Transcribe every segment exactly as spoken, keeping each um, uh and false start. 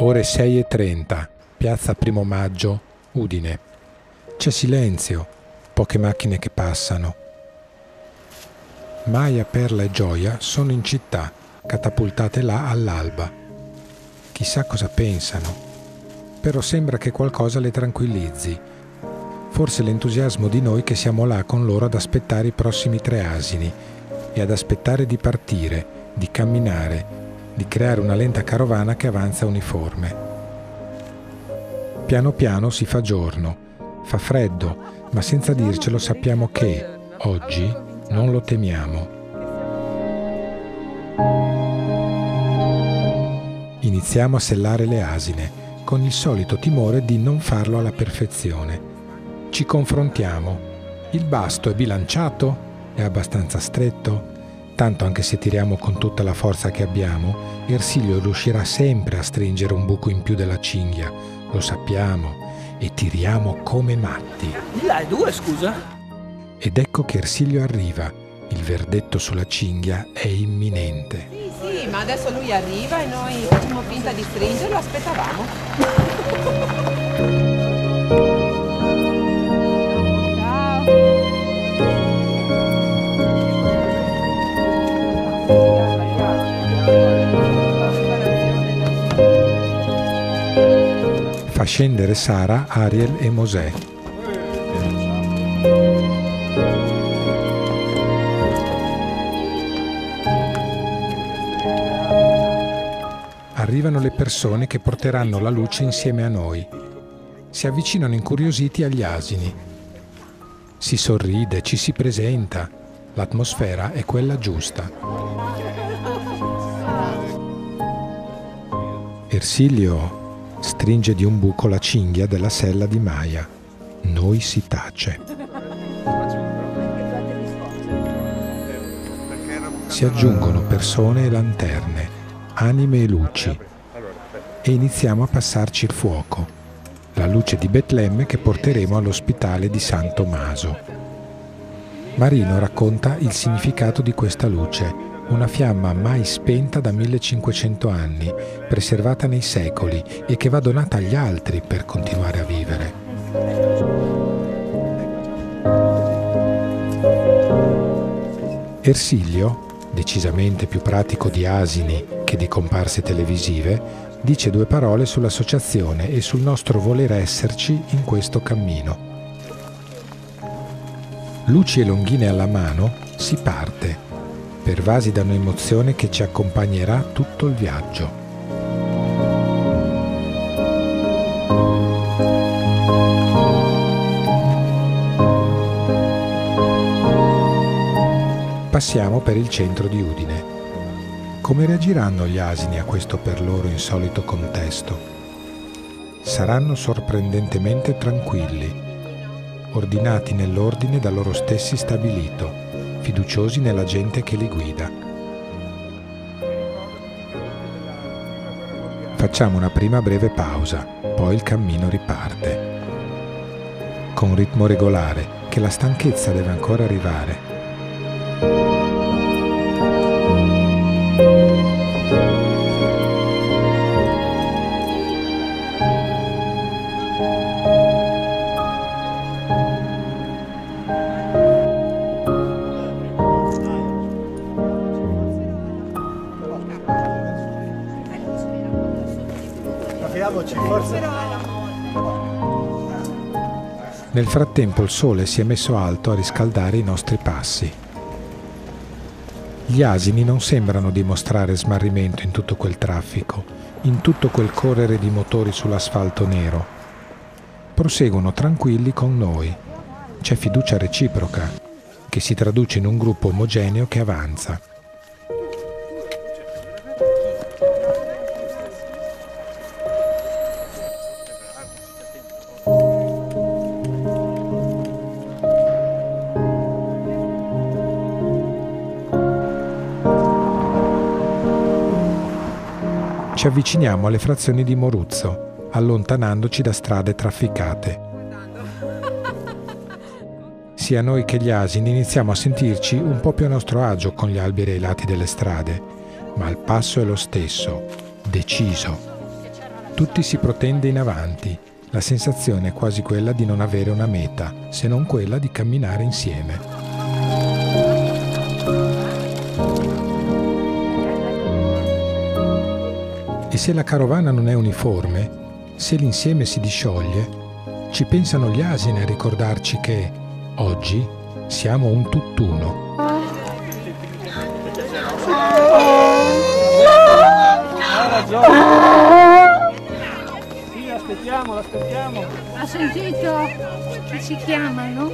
Ore sei e trenta, piazza Primo Maggio, Udine. C'è silenzio, poche macchine che passano. Maya, Perla e Gioia sono in città, catapultate là all'alba. Chissà cosa pensano, però sembra che qualcosa le tranquillizzi. Forse l'entusiasmo di noi che siamo là con loro ad aspettare i prossimi tre asini e ad aspettare di partire, di camminare, di creare una lenta carovana che avanza uniforme. Piano piano si fa giorno, fa freddo, ma senza dircelo sappiamo che, oggi, non lo temiamo. Iniziamo a sellare le asine, con il solito timore di non farlo alla perfezione. Ci confrontiamo. Il basto è bilanciato? È abbastanza stretto? Tanto anche se tiriamo con tutta la forza che abbiamo, Ersilio riuscirà sempre a stringere un buco in più della cinghia, lo sappiamo, e tiriamo come matti. Là è due, scusa? Ed ecco che Ersilio arriva, il verdetto sulla cinghia è imminente. Sì, sì, ma adesso lui arriva e noi facciamo finta di stringerlo, aspettavamo. Fa scendere Sara, Ariel e Mosè. Arrivano le persone che porteranno la luce insieme a noi. Si avvicinano incuriositi agli asini. Si sorride, ci si presenta. L'atmosfera è quella giusta. Ersilio stringe di un buco la cinghia della sella di Maya. Noi si tace. Si aggiungono persone e lanterne, anime e luci, e iniziamo a passarci il fuoco, la luce di Betlemme che porteremo all'ospitale di San Tommaso. Marino racconta il significato di questa luce, una fiamma mai spenta da millecinquecento anni, preservata nei secoli e che va donata agli altri per continuare a vivere. Ersilio, decisamente più pratico di asini che di comparse televisive, dice due parole sull'associazione e sul nostro voler esserci in questo cammino. Luci e longhine alla mano, si parte, pervasi da un'emozione che ci accompagnerà tutto il viaggio. Passiamo per il centro di Udine. Come reagiranno gli asini a questo per loro insolito contesto? Saranno sorprendentemente tranquilli, ordinati nell'ordine da loro stessi stabilito, fiduciosi nella gente che li guida. Facciamo una prima breve pausa, poi il cammino riparte. Con ritmo regolare, che la stanchezza deve ancora arrivare. Nel frattempo il sole si è messo alto a riscaldare i nostri passi. Gli asini non sembrano dimostrare smarrimento in tutto quel traffico, in tutto quel correre di motori sull'asfalto nero. Proseguono tranquilli con noi. C'è fiducia reciproca, che si traduce in un gruppo omogeneo che avanza. Ci avviciniamo alle frazioni di Moruzzo, allontanandoci da strade trafficate. Sia noi che gli asini iniziamo a sentirci un po' più a nostro agio con gli alberi ai lati delle strade, ma il passo è lo stesso, deciso. Tutti si protende in avanti. La sensazione è quasi quella di non avere una meta, se non quella di camminare insieme. E se la carovana non è uniforme, se l'insieme si discioglie, ci pensano gli asini a ricordarci che oggi siamo un tutt'uno. Ha ragione. Sì, aspettiamo, l'aspettiamo. Ha sentito che ci chiamano?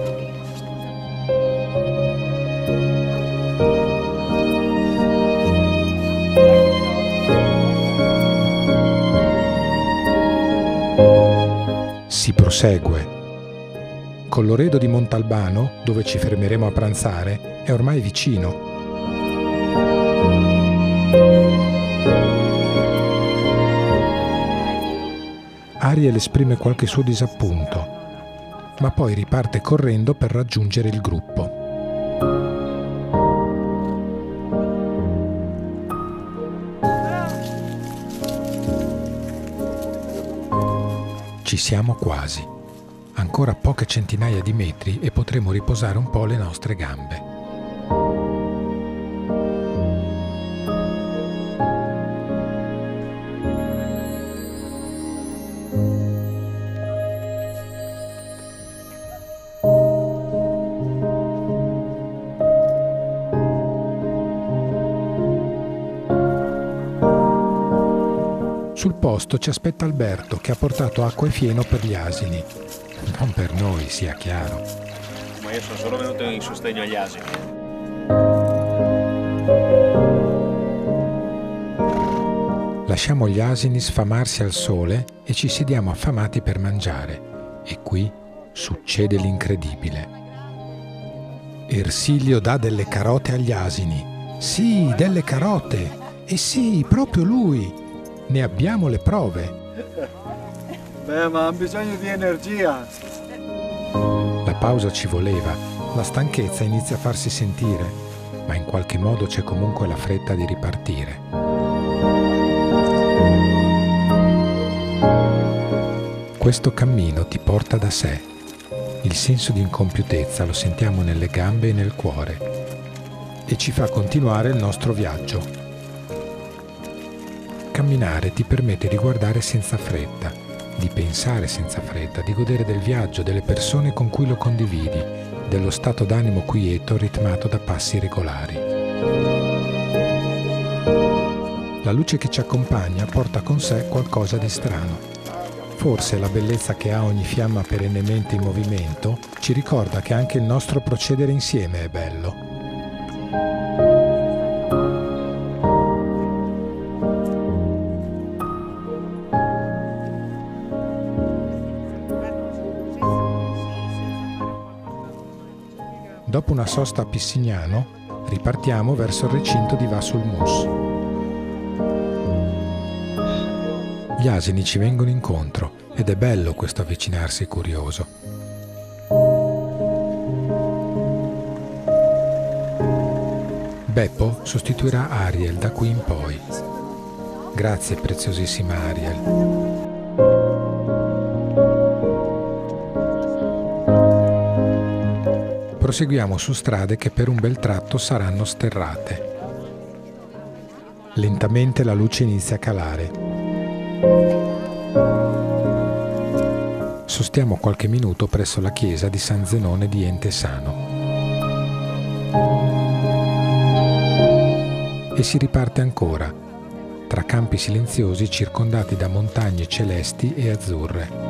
Si prosegue. Colloredo di Montalbano, dove ci fermeremo a pranzare, è ormai vicino. Ariel esprime qualche suo disappunto, ma poi riparte correndo per raggiungere il gruppo. Ci siamo quasi. Ancora poche centinaia di metri e potremo riposare un po' le nostre gambe. Sul posto ci aspetta Alberto, che ha portato acqua e fieno per gli asini. Non per noi, sia chiaro. Ma io sono solo venuto in sostegno agli asini. Lasciamo gli asini sfamarsi al sole e ci sediamo affamati per mangiare. E qui succede l'incredibile. Ersilio dà delle carote agli asini. Sì, delle carote! E sì, proprio lui! Ne abbiamo le prove. Beh, ma hanno bisogno di energia. La pausa ci voleva, la stanchezza inizia a farsi sentire, ma in qualche modo c'è comunque la fretta di ripartire. Questo cammino ti porta da sé. Il senso di incompiutezza lo sentiamo nelle gambe e nel cuore e ci fa continuare il nostro viaggio. Camminare ti permette di guardare senza fretta, di pensare senza fretta, di godere del viaggio, delle persone con cui lo condividi, dello stato d'animo quieto ritmato da passi regolari. La luce che ci accompagna porta con sé qualcosa di strano. Forse la bellezza che ha ogni fiamma perennemente in movimento ci ricorda che anche il nostro procedere insieme è bello. Dopo una sosta a Pissignano, ripartiamo verso il recinto di Vas sul Mus. Gli asini ci vengono incontro ed è bello questo avvicinarsi curioso. Beppo sostituirà Ariel da qui in poi. Grazie, preziosissima Ariel. Proseguiamo su strade che per un bel tratto saranno sterrate. Lentamente la luce inizia a calare. Sostiamo qualche minuto presso la chiesa di San Zenone di Entesano. E si riparte ancora, tra campi silenziosi circondati da montagne celesti e azzurre.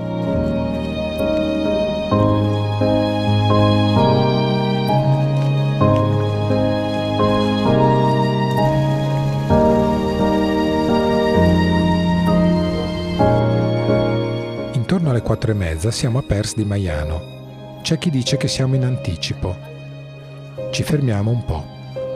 Intorno alle quattro e mezza siamo a Pers di Maiano. C'è chi dice che siamo in anticipo. Ci fermiamo un po'.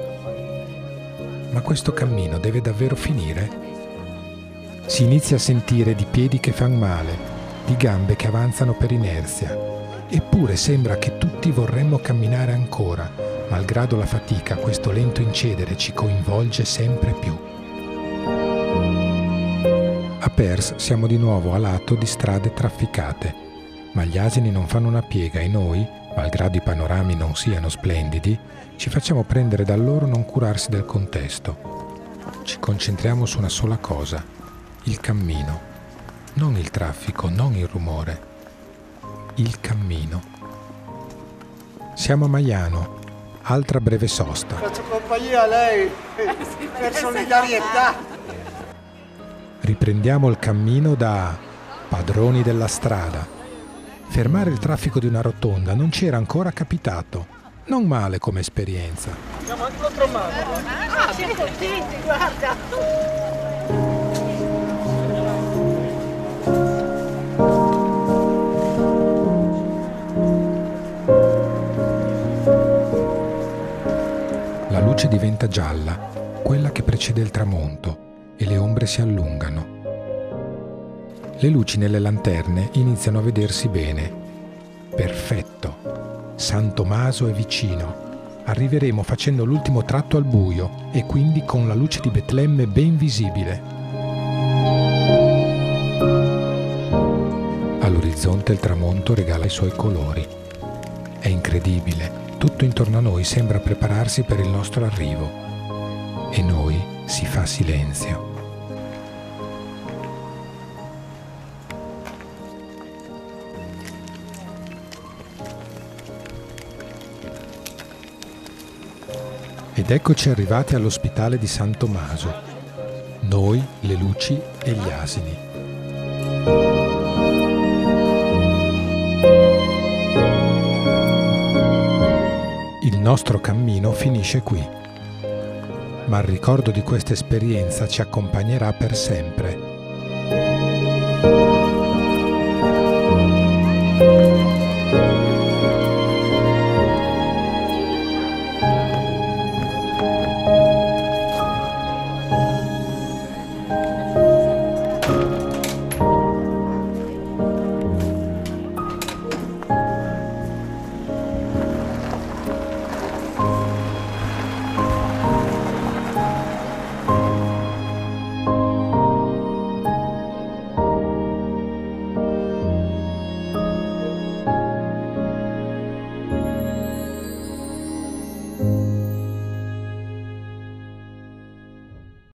Ma questo cammino deve davvero finire? Si inizia a sentire di piedi che fan male, di gambe che avanzano per inerzia. Eppure sembra che tutti vorremmo camminare ancora, malgrado la fatica, questo lento incedere ci coinvolge sempre più. Pers siamo di nuovo a lato di strade trafficate, ma gli asini non fanno una piega e noi, malgrado i panorami non siano splendidi, ci facciamo prendere da loro non curarsi del contesto. Ci concentriamo su una sola cosa, il cammino. Non il traffico, non il rumore. Il cammino. Siamo a Maiano, altra breve sosta. Faccio compagnia a lei, per solidarietà. Riprendiamo il cammino da padroni della strada. Fermare il traffico di una rotonda non ci era ancora capitato. Non male come esperienza. Siamo anche contro mano. Ah, siamo contenti, guarda! La luce diventa gialla, quella che precede il tramonto, e le ombre si allungano. Le luci nelle lanterne iniziano a vedersi bene. Perfetto. San Tommaso è vicino. Arriveremo facendo l'ultimo tratto al buio e quindi con la luce di Betlemme ben visibile. All'orizzonte il tramonto regala i suoi colori. È incredibile. Tutto intorno a noi sembra prepararsi per il nostro arrivo. E noi si fa silenzio. Ed eccoci arrivati all'ospitale di San Tommaso. Noi, le luci e gli asini. Il nostro cammino finisce qui. Ma il ricordo di questa esperienza ci accompagnerà per sempre.